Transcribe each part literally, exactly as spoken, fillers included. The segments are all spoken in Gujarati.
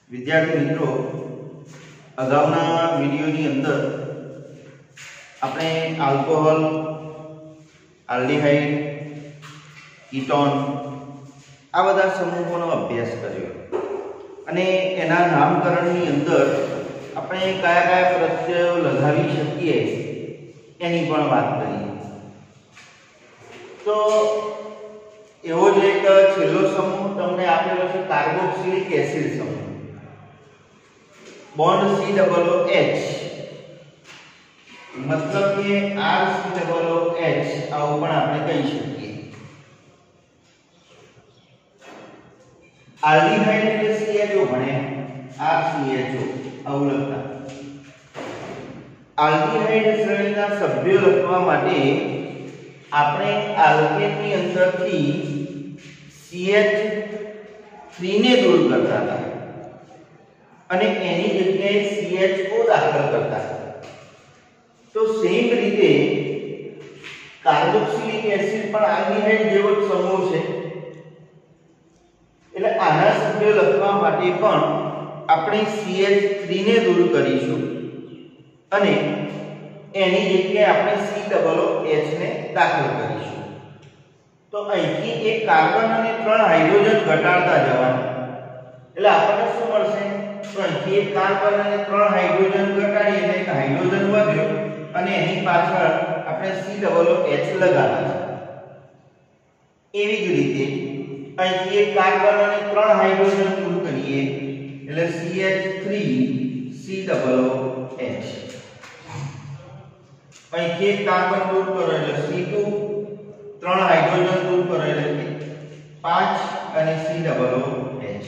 विद्यार्थी मित्रों, अगाउना विडियोनी अंदर आपणे आल्कोहोल, आल्डिहाइड, कीटोन आ बधा समूहोनो अभ्यास कर्यो अने एना नामकरणनी अंदर आपणे कया कया प्रत्ययो लगावी शकीए एनी पण वात करी। तो एवो ज एक छेल्लो समूह तमने आपेलो छे कार्बोक्सिलिक एसिड समूह, bond C double O H, मतलब के R C double O H आवो पण आपणे कही शकीए। आल्डिहाइड એટલે C H O ભણે R C H O આવું લખતા। આલ્ડિહાઇડ શ્રેણીના સભ્યો લખવા માટે આપણે આલ્કેનની અંદરથી C H three ને દૂર કરતા હતા અને એની જગ્યાએ C H O દાખલ કરતા હતા। તો સેમ રીતે કાર્બોક્સિલિક એસિડ પણ આલ્ડિહાઇડ જેવો જ સમૂહ છે, એટલે આના સભ્યો લખવા માટે પણ આપણે C H three ને દૂર કરીશું અને એની જગ્યાએ આપણે C ડબલ O H ને દાખલ કરીશું। તો અહીંથી એક કાર્બન અને ત્રણ હાઇડ્રોજન ઘટાડતા જવાના, એટલે આપણને શું મળશે? તો અહીંથી એક કાર્બન અને ત્રણ હાઇડ્રોજન ઘટાડીએ એટલે એક હાઇડ્રોજન વધ્યો અને એની પાછળ આપણે C ડબલ O H લગાવવાના। એવી જ રીતે અહીંથી એક કાર્બન અને ત્રણ હાઇડ્રોજન દૂર કરીએ એટલે C H three C double O H, અહીંથી એક કાર્બન દૂર કરો એટલે C two, ત્રણ હાઇડ્રોજન દૂર કરો એટલે પાંચ અને C ડબલ O H।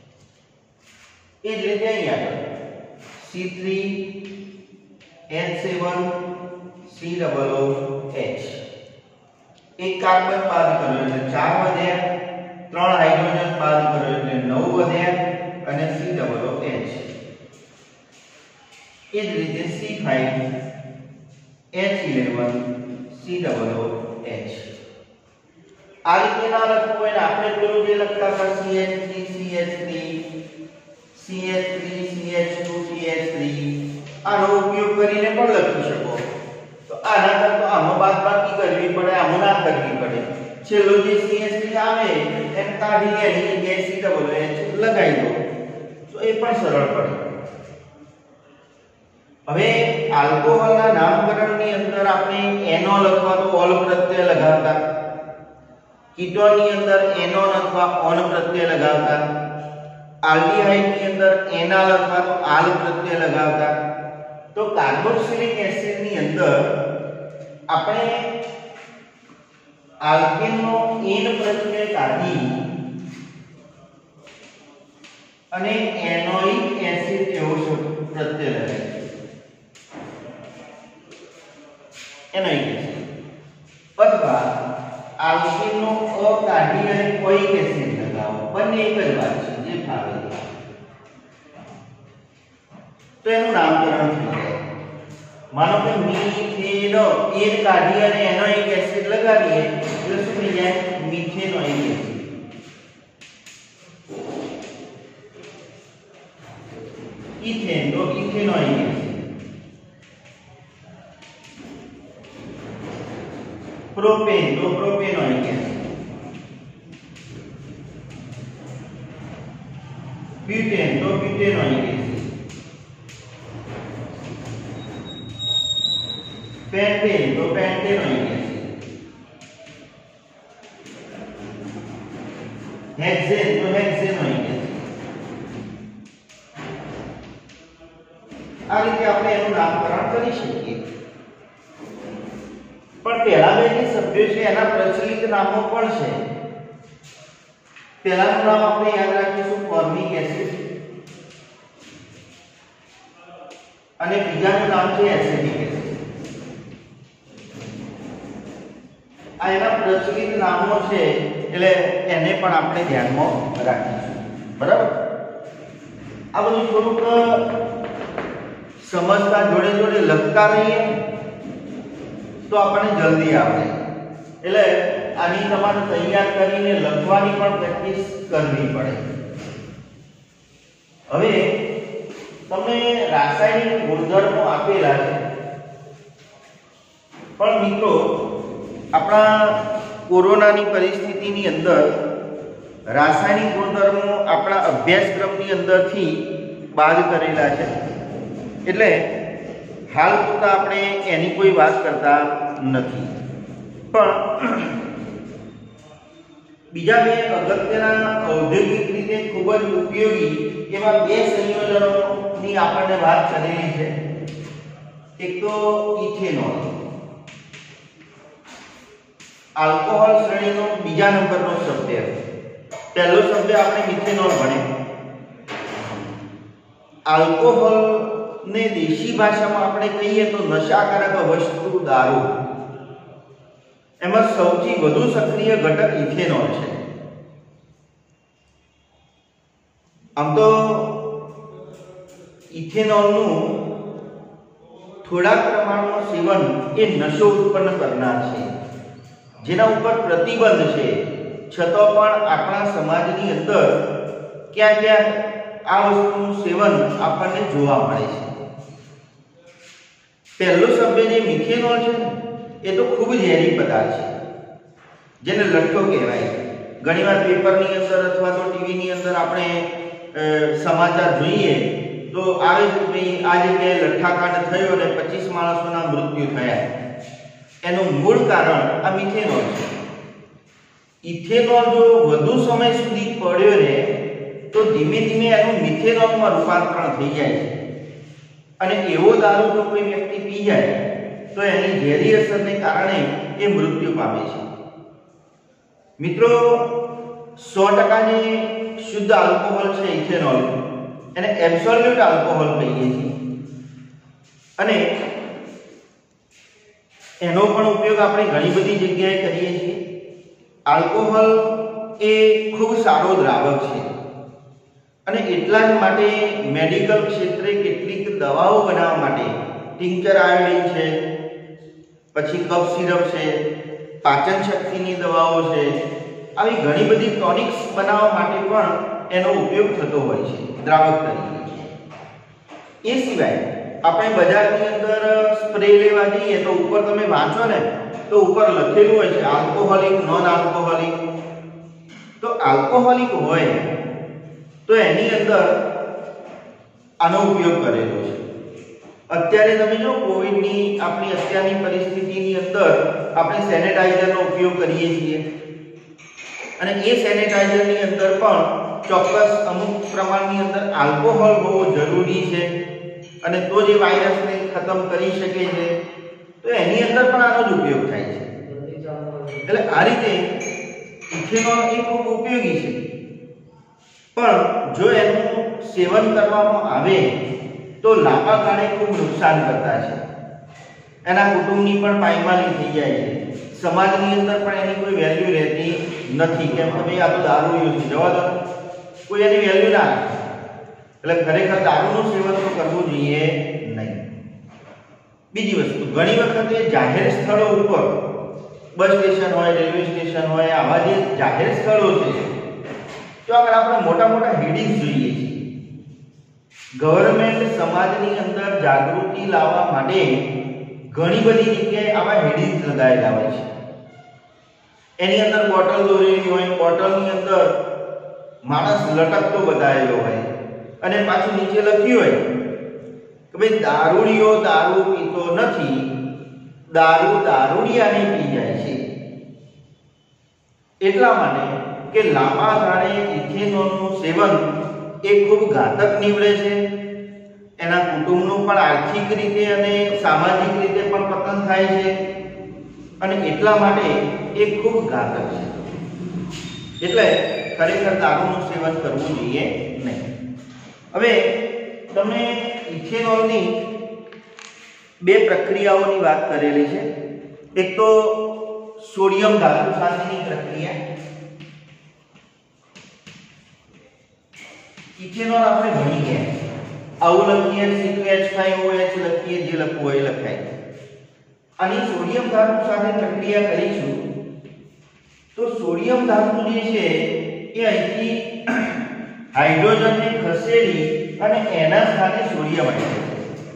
એ જ રીતે અહીં આગળ C three H seven C double O H, એક કાર્બન બાદ કરો એટલે ચાર વધ્યા, ત્રણ હાઇડ્રોજન બાદ કરો એટલે નવ વધ્યા અને C ડબલ O H। એ જ રીતે C five H eleven C double O H। આ રીતે ના લખવું હોય ને આપણે પેલું જે લખતા હતા C H three C H three C H three C H two C H three આનો ઉપયોગ કરીને પણ લખી શકો। તો આના કરતા આમાં બાદબાકી કરવી પડે, આમાં ના કરવી પડે। છેલ્લો જે C H three આવે એને કાઢીને એની જગ્યાએ C ડબલ O H લગાવી દો તો એ પણ સરળ પડે। હવે આલ્કોહોલના નામકરણની અંદર આપણે એનોલ અથવા તો ઓલ પ્રત્યય લગાવતા, કીટોનની અંદર એનોન અથવા ઓન પ્રત્યય લગાવતા, આલ્ડિહાઇડની અંદર એનાલ અથવા તો આલ પ્રત્યય લગાવતા। તો કાર્બોક્સિલિક એસિડની અંદર આપણે આલ્કેનનો એન પ્રત્યય કાઢી અને એનોઇક એસિડ એવો પ્રત્યય લગાવીએ, એનોઇક એસિડ, અથવા આલ્કેનનો અ કાઢી અને કોઇક એસિડ લગાવો, બંને એક જ વાત છે, જે ફાવે તો એનું નામકરણ થઈ જાય। માનો કે મીથેનો એન કાઢી અને એનોઇક એસિડ લગાવીએ એટલે શું થઈ જાય? Methanoic acid. ઇથેન તો ઇથેનોઇક એસિડ, પ્રોપેન તો પ્રોપેનોઇક એસિડ, ब्यूटेन तो ब्यूटेनोइक एसिड, पेंटेन तो पेंटेनोइक एसिड, हेक्सेन तो हेक्सेनोइक एसिड। આ રીતે આપણે એનું નામકરણ કરી શકીએ। પણ પહેલા બે જે સભ્યો છે એના પ્રચલિત નામો પણ છે। પહેલાનું નામ આપણે યાદ રાખીશું ફોર્મિક એસિડ અને બીજાનું નામ છે એસિડિક એસિડ। આ એના પ્રચલિત નામો છે એટલે એને પણ આપણે ધ્યાનમાં રાખીશું, બરાબર? આ બધું થોડુંક સમજતા જોડે જોડે લખતા રહીએ તો આપણને જલ્દી આવડે। એટલે આની તમારે તૈયાર કરીને લખવાની પણ પ્રેક્ટિસ કરવી પડે। હવે તમને રાસાયણિક ગુણધર્મો આપેલા છે, પણ મિત્રો આપણા કોરોનાની પરિસ્થિતિની અંદર રાસાયણિક ગુણધર્મો આપણા અભ્યાસક્રમની અંદરથી બાદ કરેલા છે, એટલે હાલ પૂરતા આપણે એની કોઈ વાત કરતા નથી. પણ બીજા બે અગત્યના ઔદ્યોગિક રીતે ખૂબ જ ઉપયોગી એવા બે સંયોજનોની આપણને વાત કરેલી છે. એક તો ઇથેનોલ, આલ્કોહોલ શ્રેણીનો બીજા નંબરનો શબ્દ. પહેલો શબ્દ આપણે મિથેનોલ ભણ્યો. આલ્કોહોલ ને દેશી ભાષામાં આપણે કહીએ તો નશાકારક વસ્તુ દારૂ, એમાં સૌથી વધુ સક્રિય ઘટક ઇથેનોલ છે. આમ તો ઇથેનોલનું થોડા પ્રમાણમાં સેવન એ નશો ઉત્પન્ન કરનાર છે, જેના ઉપર પ્રતિબંધ છે, છતાં પણ આપણા સમાજની અંદર ક્યાં ક્યાં આ વસ્તુનું સેવન આપણને જોવા મળે છે. પહેલો શબ્દ જે મિથેનોલ છે એ તો ખૂબ ઝેરી પદાર્થ છે, જેને લઠ્ઠો કહેવાય. ઘણીવાર પેપરની અંદર અથવા તો ટીવીની અંદર આપણે સમાચાર જોઈએ તો આવે છે કે આ જગ્યાએ લઠ્ઠાકાંડ થયો અને પચીસ માણસોના મૃત્યુ થયા. એનું મૂળ કારણ આ મિથેનોલ છે. ઇથેનોલ જો વધુ સમય સુધી પડ્યો ને તો ધીમે ધીમે એનું મિથેનોલમાં રૂપાંતરણ થઈ જાય છે, અને એવો દારૂ જો કોઈ વ્યક્તિ પી જાય તો એની ઝેરી અસરને કારણે એ મૃત્યુ પામે છે. મિત્રો, સો ટકા જે શુદ્ધ આલ્કોહોલ છે ઇથેનોલ, એને એબ્સોલ્યુટ આલ્કોહોલ કહીએ છીએ, અને એનો પણ ઉપયોગ આપણે ઘણી બધી જગ્યાએ કરીએ છીએ. આલ્કોહોલ એ ખૂબ સારો દ્રાવક છે, અને એટલા જ માટે મેડિકલ ક્ષેત્રે કેટલીક દવાઓ બનાવવા માટે ટિંચર આયોડિન છે, પછી કફ સિરપ છે, પાચન શક્તિની દવાઓ છે, આવી ઘણી બધી ટોનિક્સ બનાવવા માટે પણ એનો ઉપયોગ થતો હોય છે દ્રાવક તરીકે. એ સિવાય આપણે બજારની અંદર સ્પ્રે લેવા જઈએ તો ઉપર તમે વાંચો ને તો ઉપર લખેલું હોય છે આલ્કોહોલિક, નોન આલ્કોહોલિક. તો આલ્કોહોલિક હોય તો એની અંદર આનો ઉપયોગ કરેલો છે. અત્યારે તમે જો કોવિડની આપણી અત્યારની પરિસ્થિતિની અંદર આપણે સેનેટાઈઝરનો ઉપયોગ કરીએ છીએ, અને એ સેનેટાઈઝરની અંદર પણ ચોક્કસ અમુક પ્રમાણની અંદર આલ્કોહોલ હોવો જરૂરી છે, અને તો જે વાયરસને ખતમ કરી શકે છે. તો એની અંદર પણ આનો જ ઉપયોગ થાય છે. એટલે આ રીતે ઇથેનોલ એ ખૂબ ઉપયોગી છે, પણ જો એનું સેવન કરવામાં આવે તો લાંબા ગાળે ખૂબ નુકસાન કરતા છે. એના કુટુંબની પણ પાયમાલી થઈ જાય છે, સમાજની અંદર પણ એની કોઈ વેલ્યુ રહેતી નથી. કેમ કે ભાઈ આ તો દારૂ યુઝ જવા દો, કોઈ એની વેલ્યુ ના રાખે. એટલે ખરેખર દારૂનું સેવન તો કરવું જોઈએ નહીં. બીજી વસ્તુ, ઘણી વખતે જાહેર સ્થળો ઉપર, બસ સ્ટેશન હોય, રેલવે સ્ટેશન હોય, આવા જે જાહેર સ્થળો છે તો આગળ આપણે મોટા મોટા હેડિંગ્સ જોઈએ છીએ. ગવર્નમેન્ટ સમાજની અંદર જાગૃતિ લાવવા માટે ઘણી બધી જગ્યાએ આવા હેડિંગ્સ લગાવેલા હોય છે. એની અંદર બોટલ દોરેલી હોય, બોટલની અંદર માણસ લટકતો બતાવેલો હોય, અને પાછું નીચે લખ્યું હોય કે ભાઈ દારૂડિયો દારૂ પીતો નથી, દારૂ દારૂડિયાને પી જાય છે. એટલા માટે કે લાંબા ગાળે ઇથેનોલનું સેવન એ ખૂબ ઘાતક નીવડે છે. એના કુટુંબનું પણ આર્થિક રીતે અને સામાજિક રીતે પણ પતન થાય છે, અને એટલા માટે એ ખૂબ ઘાતક છે. એટલે ખરેખર દારૂનું સેવન કરવું જોઈએ નહીં. હવે તમે ઇથેનોલની બે પ્રક્રિયાઓની વાત કરેલી છે. એક તો સોડિયમ ધાતુ સાથેની પ્રક્રિયા. ઇથેનોલ આપણે ભણી ગયા, આવું લખીએ C two H five O H લખીએ, જે લખવું હોય લખાય. આની સોડિયમ ધાતુ સાથે પ્રક્રિયા કરીશું તો સોડિયમ ધાતુ જે છે એ અહીંથી હાઇડ્રોજનને ખસેડી અને એના સ્થાને સોડિયમ આવી જાય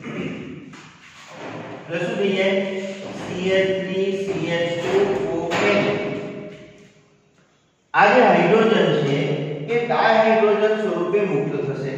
એટલે શું થઈ જાય C H three C H two O H આ જે હાઇડ્રોજન છે એ ડાયહાઇડ્રોજન સ્વરૂપે મુક્ત થશે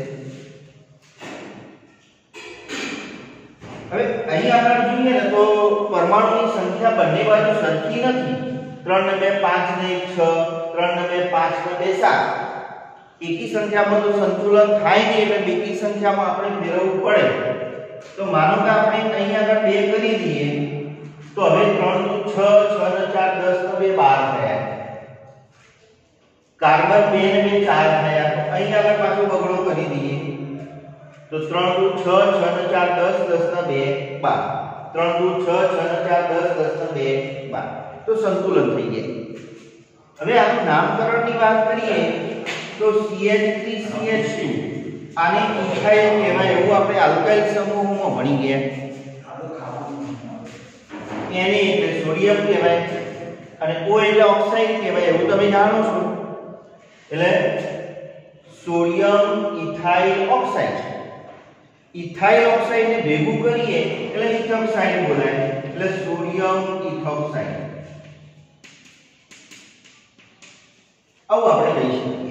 હવે અહીં આપણે જોઈએ ને તો પરમાણુની સંખ્યા બંને બાજુ સરખી નથી ત્રણ ને બે પાંચ ને એક છ ત્રણ ને બે પાંચ ને બે સાત એકી સંખ્યામાં તો સંતુલન થાય નહીં એટલે બેકી સંખ્યામાં આપણે ફેરવવું પડે તો માનો કે આપણે અહીં આગળ બે કરી દઈએ તો હવે ત્રણ નું છ છ ને ચાર દસ ને બે બાર થયા કાર્બન બે ને બે ચાર થયા તો અહીં આગળ પાછો બગડો કરી દઈએ તો ત્રણ નું છ છ ને ચાર દસ દસ ને બે બાર ત્રણ નું છ છ ને ચાર દસ દસ ને બે બાર તો સંતુલન થઈ જાય હવે આનું નામકરણની વાત કરીએ તો C H three C H two આને ઇથાઇલ કહેવાય એવું આપણે આલ્કાઇલ સમૂહોમાં ભણી ગયા એને એટલે સોડિયમ કહેવાય અને O એટલે ઓક્સાઇડ કહેવાય એવું તમે જાણો છો એટલે sodium ethyl oxide ethyl oxide ને ભેગું કરીએ એટલે ઇથોક્સાઇડ બોલાય એટલે સોડિયમ ઇથોક્સાઇડ આવું આપણે કહી શકીએ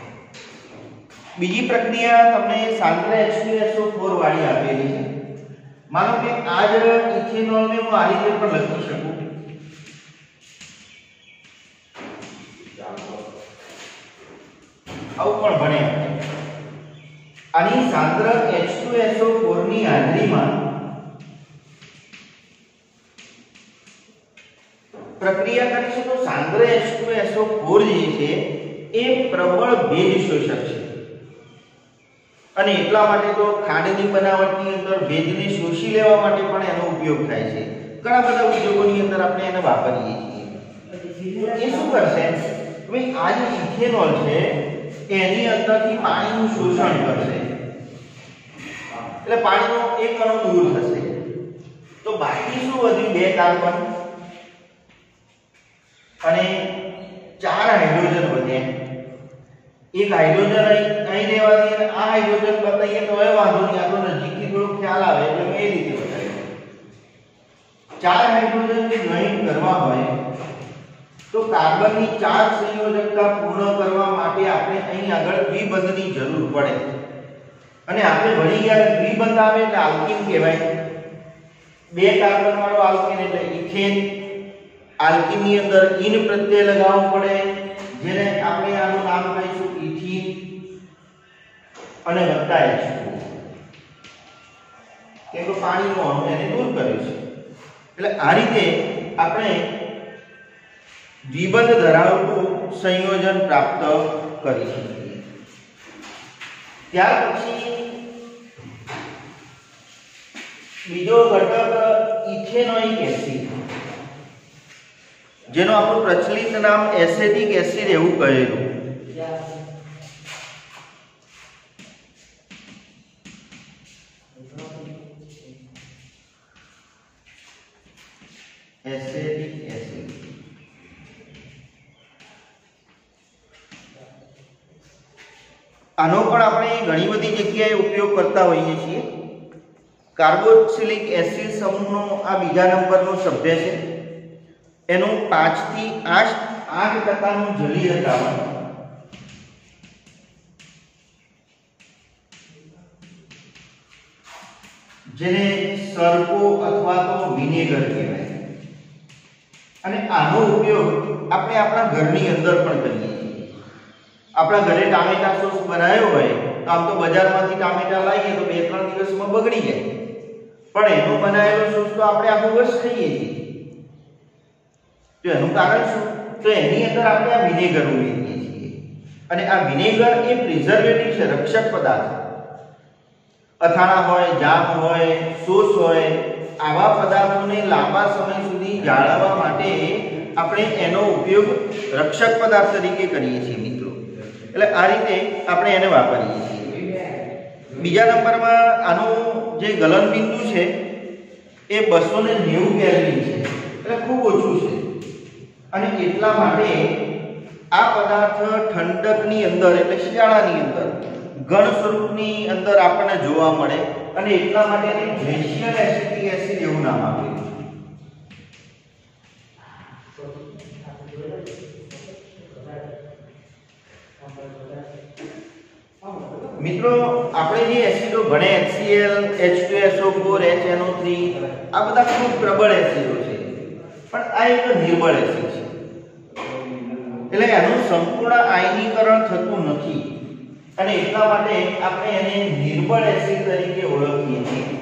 બીજી પ્રક્રિયા તમને સાંદ્ર H two S O four વાળી આપેલી છે માનો કે આ જ ઇથેનોલ ને હું આ રીતે પણ લખી શકું આવું પણ બને આની સાંદ્ર H two S O four ની હાજરીમાં પ્રક્રિયા કરીશું તો સાંદ્ર H two S O four જે છે એ પ્રબળ ભેજ શોષક છે અને એટલા માટે તો ખાંડની બનાવટની અંદર ભેજને શોષી લેવા માટે પણ એનો ઉપયોગ થાય છે ઘણા બધા ઉદ્યોગોની અંદર આપણે એને વાપરીએ છીએ એ શું કરશે હવે આ જે ઇથેનોલ છે એની અંદરથી પાણીનું શોષણ કરશે એટલે પાણીનો એક અણુ દૂર થશે તો બાકી શું વધ્યું બે કાર્બન અને ચાર હાઇડ્રોજન વધ્યા એક હાઇડ્રોજન અહીં લેવા દઈએ અને આ હાઇડ્રોજન બતાવીએ તો હવે વાંધો નહીં આ તો નજીકથી થોડો ખ્યાલ આવે એટલે મેં એ રીતે બતાવ્યું ચાર હાઇડ્રોજન જે જોઈન કરવા હોય તો કાર્બનની ચાર સંયોજકતા પૂર્ણ કરવા માટે આપણે અહીં આગળ દ્વિબંધની જરૂર પડે અને આપણે ભણી ગયા દ્વિબંધ આવે એટલે આલ્કીન કહેવાય બે કાર્બન વાળો આલ્કીન એટલે ઇથેન આલ્કીન ની અંદર ઇન પ્રત્યય લગાવવો પડે જેને આપણે આનું નામ કહીશું ઇથીન અને વત્તા એચ ટુ કેમ કે પાણીનો અણુ એને દૂર કર્યું છે એટલે આ રીતે આપણે દ્વિબંધ ધરાવતું સંયોજન પ્રાપ્ત કરી શકીએ ત્યાર પછી બીજો ઘટક ઇથેનોઇક એસિડ જેનો આપણું પ્રચલિત નામ એસેટિક એસિડ એવું કહેલું એસેટિક એસિડ આનો પણ આપણે ઘણી બધી જગ્યાએ ઉપયોગ કરતા હોઈએ છીએ કાર્બોક્સિલિક એસિડ સમૂહનો આ બીજા નંબરનો સભ્ય છે એનું પાંચ થી આઠ આઠ ટકાનું જલીય દ્રાવણ જેને સરકો અથવા તો વિનેગર કહેવાય અને આનો ઉપયોગ આપણે આપણા ઘરની અંદર પણ કરીએ છીએ આપણા ઘરે ટામેટા સોસ બનાવ્યો હોય તો આમ તો બજારમાંથી ટામેટા લાવીએ તો બે ત્રણ દિવસમાં બગડી જાય પણ એનો બનાવેલો સોસ તો આપણે આખું વર્ષ ખાઈએ છીએ તો એનું કારણ શું તો એની અંદર આપણે આ વિનેગર ઉમેરીએ છીએ અને આ વિનેગર એ પ્રિઝર્વેટિવ છે રક્ષક પદાર્થ અથાણા હોય જામ હોય સોસ હોય આવા પદાર્થોને લાંબા સમય સુધી જાળવવા માટે આપણે એનો ઉપયોગ રક્ષક પદાર્થ તરીકે કરીએ છીએ મિત્રો એટલે આ રીતે આપણે એને વાપરીએ છીએ બીજા નંબરમાં આનું જે ગલન બિંદુ છે એ બસો નેવું કેલ્વિન છે એટલે ખૂબ ઓછું છે અને એટલા માટે આ પદાર્થ ઠંડકની અંદર એટલે શિયાળાની અંદર ઘન સ્વરૂપની અંદર આપણને જોવા મળે અને એટલા માટે એને ગ્લેશિયલ એસિટિક એસિડ એવું નામ આપેલું. મિત્રો આપણે જે એસિડો ભણે HCl, H two S O four, H N O three આ બધા ખૂબ પ્રબળ એસિડો છે, પણ આ એક નિર્બળ એસિડ છે એટલે એનું સંપૂર્ણ આયનીકરણ થતું નથી અને એટલા માટે આપણે એને નિર્બળ એસિડ તરીકે ઓળખીએ છીએ.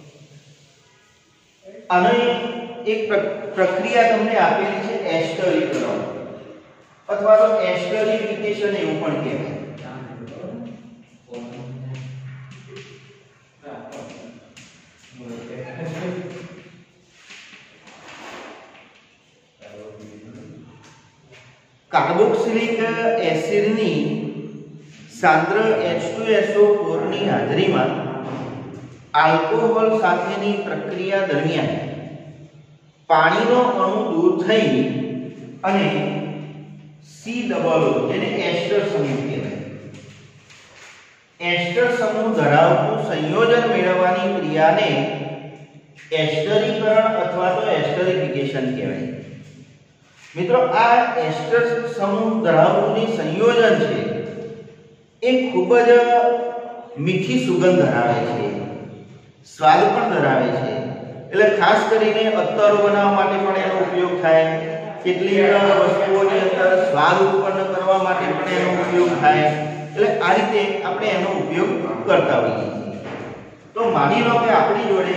આનો એક પ્રક્રિયા તમને આપેલી છે એસ્ટરીકરણ અથવા તો એસ્ટરીફિકેશન એવું પણ કહેવાય. કાર્બોક્સિલિક એસિડની સાંદ્ર H two S O four ની હાજરીમાં આલ્કોહોલ સાથેની પ્રક્રિયા દરમિયાન પાણીનો અણુ દૂર થઈ અને સી ડબલ ઓ જેને એસ્ટર સમૂહ કહેવાય એસ્ટર સમૂહ ધરાવતું સંયોજન મેળવવાની ક્રિયાને એસ્ટરીકરણ અથવા તો એસ્ટરીફિકેશન કહેવાય. મિત્રો આ એસ્ટર સમૂહ ધરાવતું જે સંયોજન છે એ ખૂબ જ મીઠી સુગંધ ધરાવે છે, સ્વાદ પણ ધરાવે છે. એટલે ખાસ કરીને અત્તરો બનાવવા માટે પણ એનો ઉપયોગ થાય, કેટલીક વસ્તુઓની અંદર સ્વાદ ઉત્પન્ન કરવા માટે પણ એનો ઉપયોગ થાય. એટલે આ રીતે આપણે એનો ઉપયોગ કરતા હોઈએ છીએ. તો માની લો કે આપણી જોડે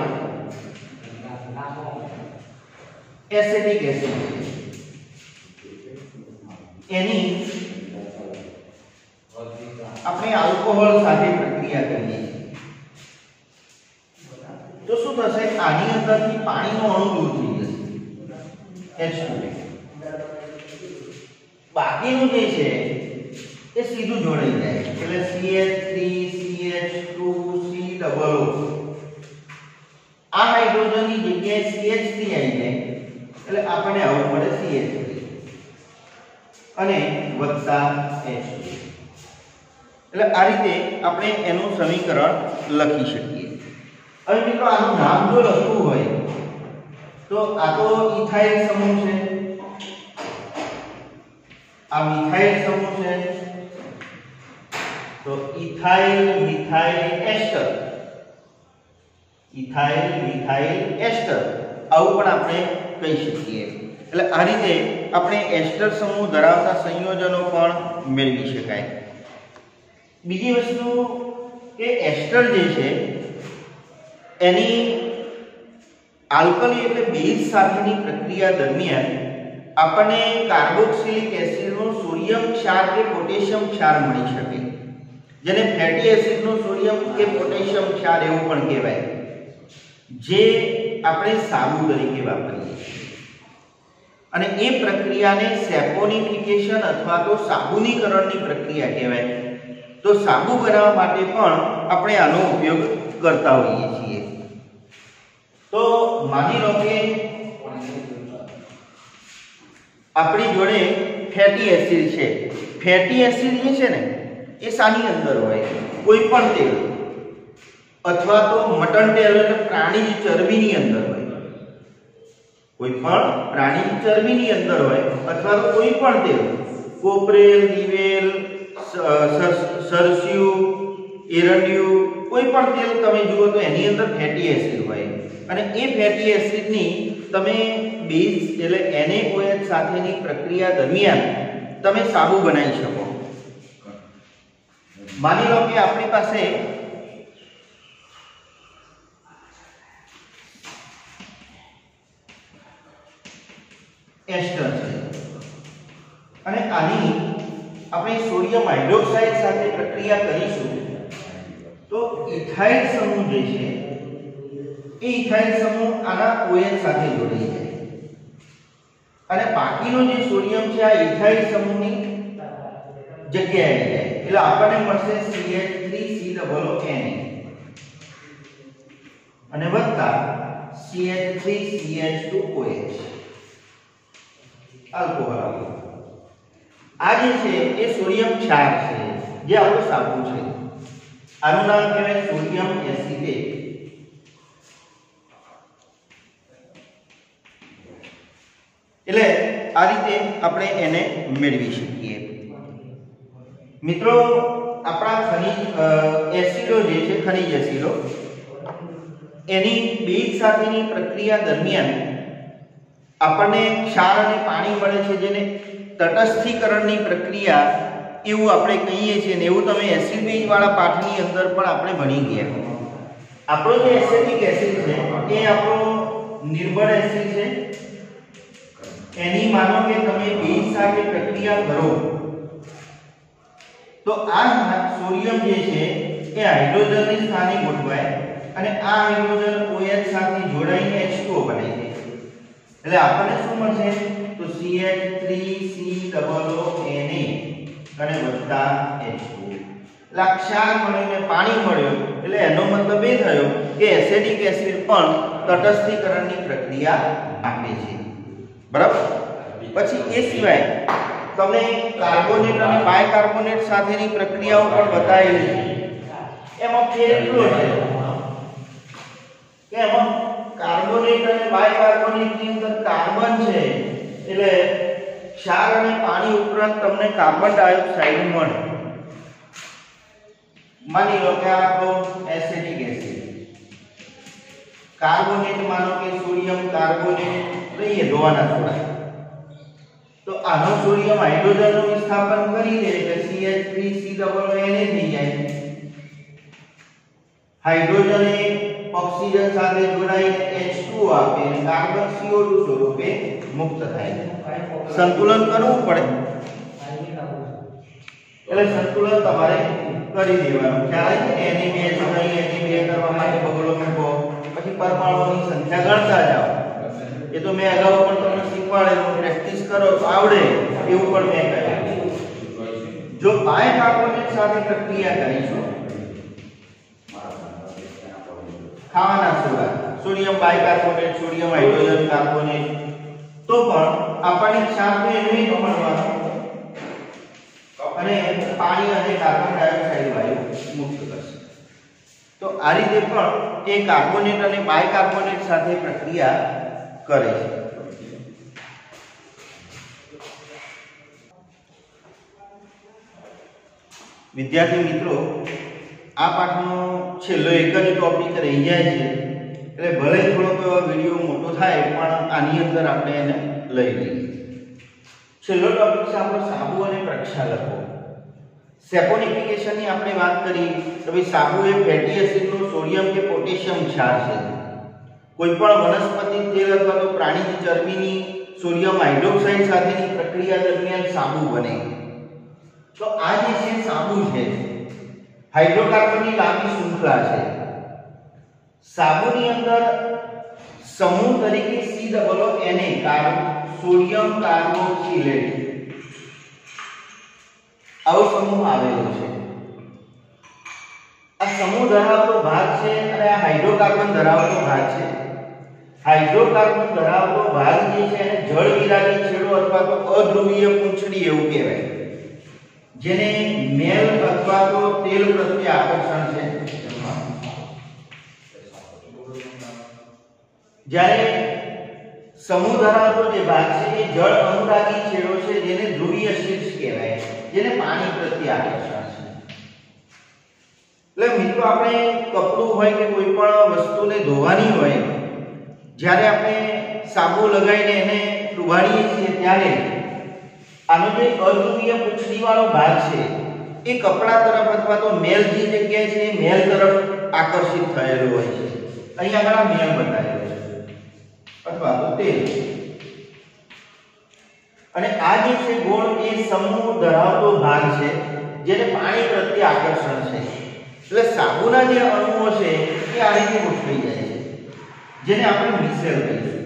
એસિટિક એસિડ છે, એની આપણે આલ્કોહોલ સાથે પ્રક્રિયા કરીએ છીએ તો શું થશે? આની અંદરથી પાણીનો અણુ દૂર થઈ જશે H two. બાકીનું જે છે એ સીધું જોડાઈ જાય એટલે C H three C H two C double O. આ હાઇડ્રોજનની જગ્યાએ C H three આવી જાય એટલે આપણને આવું મળે C H three અને વત્તા H two. એટલે આ રીતે આપણે એનું સમીકરણ લખી શકીએ. હવે મિત્રો આનું નામ જો લખવું હોય તો આ તો ઇથાઇલ સમૂહ છે, આ મિથાઇલ સમૂહ છે, તો ethyl methyl ester, ethyl methyl ester આવું પણ આપણે કહી શકીએ. એટલે આ રીતે આપણે એસ્ટર સમૂહ ધરાવતા સંયોજનો પણ મેળવી શકાય. બીજી વસ્તુ કે એસ્ટર જે છે એની આલ્કલી એટલે બેઝ સાથેની પ્રક્રિયા દરમિયાન આપણને કાર્બોક્સિલિક એસિડનો સોડિયમ ક્ષાર કે પોટેશિયમ ક્ષાર મળી શકે, જેને ફેટી એસિડનો સોડિયમ કે પોટેશિયમ ક્ષાર એવું પણ કહેવાય, જે આપણે સાબુ તરીકે વાપરીએ છીએ. અને એ પ્રક્રિયાને સેપોનિફિકેશન અથવા તો સાબુનીકરણની પ્રક્રિયા કહેવાય. તો સાબુ બનાવવા માટે પણ આપણે આનો ઉપયોગ કરતા હોઈએ છીએ. તો માની લો કે આપણી જોડે ફેટી એસિડ છે. ફેટી એસિડ જે છે ને એ શાની અંદર હોય? કોઈ પણ તેલ અથવા તો મટન તેલ એટલે પ્રાણીની ચરબીની અંદર હોય, કોઈ પણ પ્રાણીની ચરબીની અંદર હોય અથવા તો કોઈ પણ તેલ, કોપરેલ, દિવેલ, સરસ્યું, એરંડિયું, કોઈ પણ તેલ તમે જુઓ તો એની અંદર ફેટી એસિડ હોય અને એ ફેટી એસિડની તમે બેઝ એટલે NaOH સાથેની પ્રક્રિયા દરમિયાન તમે સાબુ બનાવી શકો. માની લો કે આપણી પાસે એસ્ટર છે અને આની આપણે સોડિયમ હાઇડ્રોક્સાઇડ સાથે પ્રક્રિયા કરીશું તો ઇથાઇલ સમૂહ જે છે એ ઇથાઇલ સમૂહ આના OH સાથે જોડાઈ જાય અને બાકીનો જે સોડિયમ છે આ ઇથાઇલ સમૂહની જગ્યાએ આવી જાય એટલે આપણને મળશે C H three C O O Na અને વત્તા C H three C H two O H alcohol આવ્યું. આ જે છે એ સોડિયમ ક્ષાર છે જે આપણો સાબુ છે, આનું નામ કહેવાય સોડિયમ એસિટેટ। એટલે આ રીતે આપણે એને મેળવી શકીએ। મિત્રો આપણા ખનિજ એસિડો જે છે ખનિજ એસિડો એની બેઝ સાથેની પ્રક્રિયા દરમિયાન આપણને ક્ષાર અને પાણી મળે છે, જેને તટસ્થીકરણની પ્રક્રિયા એવું આપણે કહીએ છીએ ને એવું તમે એસિડ બેઝ વાળા પાઠની અંદર પણ આપણે ભણી ગયા। આપણો જે એસિડિક એસિડ છે એ આપણો નિર્બળ એસિડ છે, એની માનો કે તમે બેઝ સાથે પ્રક્રિયા કરો તો આ સોડિયમ જે છે એ હાઇડ્રોજનની સ્થાને ગોઠવાય અને આ હાઇડ્રોજન OH સાથે જોડાઈને H two O બને છે। એટલે આપણને શું મળશે તો C H three C O O N A અને વત્તા H two O। એટલે આ ક્ષાર મળીને પાણી મળ્યું એટલે એનો મતલબ એ થયો કે એસિડિક એસિડ પણ તટસ્થીકરણની પ્રક્રિયા આપે છે, બરાબર। પછી એ સિવાય તમને કાર્બોનેટ અને બાયકાર્બોનેટ સાથેની પ્રક્રિયાઓ પણ બતાવેલી છે। એમાં ફેર એટલો છે કે એમાં કાર્બોનેટ અને બાયકાર્બોનેટ ની અંદર કાર્બન છે એટલે ક્ષાર અને પાણી ઉપરાંત તમને કાર્બન ડાયોક્સાઇડ મળે। માની લો કે આ તો એસિડિક એસિડ, કાર્બોનેટ માનો કે સોડિયમ કાર્બોનેટ લઈએ ધોવાના સોડા, તો આનો સોડિયમ હાઇડ્રોજનનું વિસ્થાપન કરી દે એટલે C H three C O O N A થઈ જાય। હાઇડ્રોજન એ ઓક્સિજન સાથે જોડાઈને H two O આપે અને કાર્બન C O two સ્વરૂપે મુક્ત થાય। સંતુલન કરવું પડે એટલે સંતુલન તમારે કરી દેવાનું। ખ્યાલ છે ને એની બે સમય એની બે કરવા માટે બગડો મૂકો, પછી પરમાણુઓની સંખ્યા ગણતા જાઓ। એ તો મેં અગાઉ પણ તમને શીખવાડેલું, પ્રેક્ટિસ કરો તો આવડે એવું પણ મેં કહ્યું। જો બાયકાર્બોનેટ સાથે પ્રક્રિયા કરીશું, ખાવાના soda sodium bicarbonate sodium hydrogen carbonate, તો પણ આપણને ક્ષાર તો એનું જ મળવાનું અને પાણી અને કાર્બન ડાયોક્સાઇડ વાયુ મુક્ત કરશે। તો આ રીતે પણ એ કાર્બોનેટ અને બાયકાર્બોનેટ સાથે પ્રક્રિયા કરે છે। વિદ્યાર્થી મિત્રો, આ પાઠનો છેલ્લો એક જ ટોપિક રહી જાય છે, એટલે ભલે થોડોક વિડિયો મોટો થાય પણ આની અંદર આપણે એને લઈ લઈએ। છેલ્લો ટોપિક છે આપણો સાબુ અને પ્રક્ષાલકો। સેપોનિફિકેશનની આપણે વાત કરી તો ભાઈ સાબુ એ ફેટી એસિડનું સોડિયમ કે પોટેશિયમ ક્ષાર છે। કોઈ પણ વનસ્પતિ તેલ અથવા તો પ્રાણીની ચરબીની સોડિયમ હાઇડ્રોક્સાઇડ સાથેની પ્રક્રિયા દરમિયાન સાબુ બને। તો આ જે છે સાબુ છે હાઇડ્રોકાર્બનની લાંબી શૃંખલા છે। સાબુની અંદર સમૂહ તરીકે C O O N A carb sodium carboxylate આવો સમૂહ આવેલો છે। આ સમૂહ ધરાવતો ભાગ છે અને આ હાઇડ્રોકાર્બન ધરાવતો ભાગ છે। હાઇડ્રોકાર્બન ધરાવતો ભાગ જે છે એને જળ વિરાગી છેડો અથવા તો અધ્રુવીય પૂંછડી એવું કહેવાય, જેને મેલ અથવા તો તેલ પ્રત્યે આકર્ષણ છે। જ્યારે સમૂહ ધરાવતો જે ભાગ છે એ જળ અનુરાગી છેડો છે, જેને ધ્રુવીય શીર્ષ કહેવાય, જેને પાણી પ્રત્યે આકર્ષણ છે। એટલે મિત્રો આપણે કપડું હોય કે કોઈ પણ વસ્તુને ધોવાની હોય, જ્યારે આપણે સાબુ લગાવીને એને ડુબાડીએ છીએ ત્યારે આનો જે અધ્રુવીય પૂંછડી વાળો ભાગ છે એ કપડા તરફ અથવા તો મેલ જે જગ્યાએ છે એ મેલ તરફ આકર્ષિત થયેલો હોય છે। અહીંયા આગળ મેલ બતાવેલો છે અથવા તો તેલ, અને આ જે છે ગોળ એ સમૂહ ધરાવતો ભાગ છે જેને પાણી પ્રત્યે આકર્ષણ છે। એટલે સાબુના જે અણુઓ છે એ આ રીતે ગોઠવાઈ જાય છે, જેને આપણે મિસેલ કહીશું।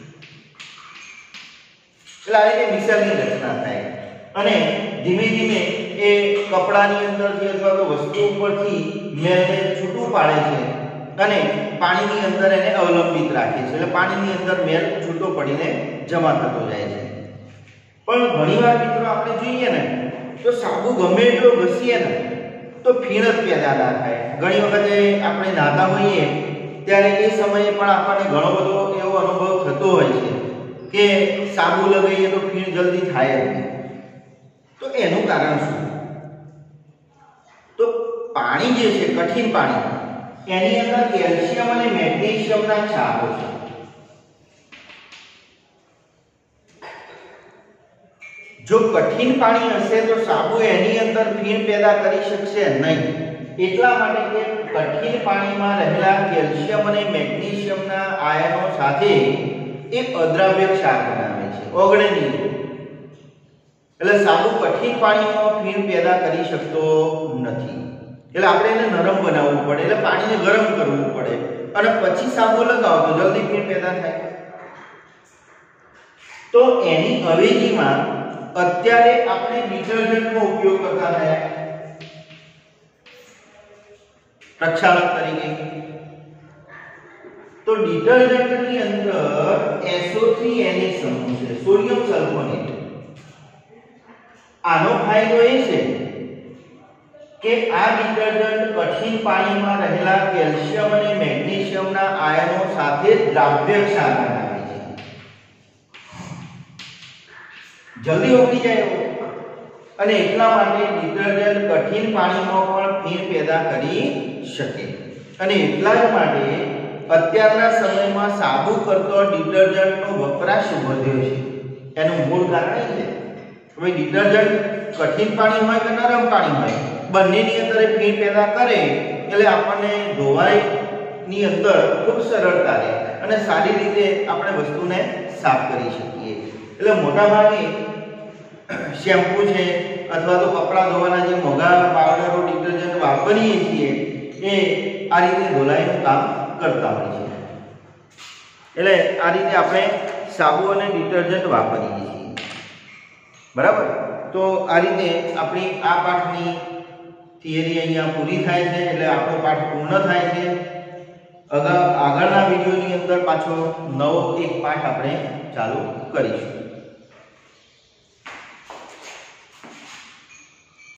એટલે આ રીતે મિસેલની રચના થાય અને ધીમે ધીમે એ કપડાની અંદરથી અથવા તો વસ્તુ ઉપરથી મેલને છૂટું પાડે છે અને પાણીની અંદર એને અવલંબિત રાખે છે। એટલે પાણીની અંદર મેલ છૂટો પડીને જમા થતો જાય છે। પણ ઘણીવાર મિત્રો આપણે જોઈએ ને તો સાબુ ગમે એટલો ઘસીએ ને તો ફીણ જ પેદા ના થાય. ઘણી વખતે આપણે નાતા હોઈએ ત્યારે એ સમયે પણ આપણને ઘણો બધો એવો અનુભવ થતો હોય છે કે સાબુ લગાવીએ તો ફીણ જલ્દી થાય જ નહીં. તો એનું કારણ શું? તો પાણી જે છે, કઠિન પાણી, એની અંદર કેલ્શિયમ અને મેગ્નેશિયમના ક્ષારો છે. જો કઠિન પાણી હશે તો સાબુ એની અંદર ફીણ પેદા કરી શકશે નહીં. એટલા માટે કે કઠિન પાણીમાં રહેલા કેલ્શિયમ અને મેગ્નેશિયમના આયનો સાથે એક અદ્રાવ્ય ક્ષાર બનાવે છે, ઓગળે નહીં. એટલે સાબુ કઠિન પાણીમાં ફીણ પેદા કરી શકતો નથી. એટલે આપણે એને નરમ બનાવવું પડે, એટલે પાણીને ગરમ કરવું પડે અને પછી સાબુ લગાવો તો જલ્દી ફીણ પેદા થાય. તો એની અવેજીમાં અત્યારે આપણે ડિટર્જન્ટનો ઉપયોગ કરતા થયા પ્રક્ષાલક તરીકે. તો ડિટર્જન્ટની અંદર S O three N A સમૂહ છે, સોડિયમ સલ્ફોનેટ. આનો ફાયદો એ છે કે આ ડિટર્જન્ટ કઠિન પાણીમાં રહેલા કેલ્શિયમ અને મેગ્નેશિયમના આયનો સાથે દ્રાવ્ય ક્ષાર બનાવે છે. જલ્દી ઓગળી જાય અને એટલા માટે ડિટર્જન્ટ કઠિન પાણીમાં પણ ફીણ પેદા કરી શકે. અને એટલા જ માટે અત્યારના સમયમાં સાબુ કરતો ડિટર્જન્ટનો વપરાશ વધ્યો છે. એનું મૂળ કારણ એ છે કે ડિટર્જન્ટ કઠિન પાણી હોય કે નરમ પાણી હોય, બંનેની અંદર ફીણ પેદા કરે એટલે આપણને ધોવાઈની અંદર ખૂબ સરળતા રહે અને સારી રીતે આપણે વસ્તુને સાફ કરી શકીએ. એટલે મોટા ભાગે શેમ્પૂ છે અથવા તો કપડાં ધોવાના જે મોંઘા પાવડરો ડિટર્જન્ટ વાપરીએ છીએ એ આ રીતે ધોલાઈનું કામ કરતા હોય છે. એટલે આ રીતે આપણે સાબુ અને ડિટર્જન્ટ વાપરીએ છીએ. બરાબર? તો આ રીતે આપણી આ પાઠની થિયરી અહીંયા પૂરી થાય છે. એટલે આપણો પાઠ પૂર્ણ થાય છે. આગળના વિડીયોની અંદર પાછો નવો એક પાઠ આપણે ચાલુ કરીશું.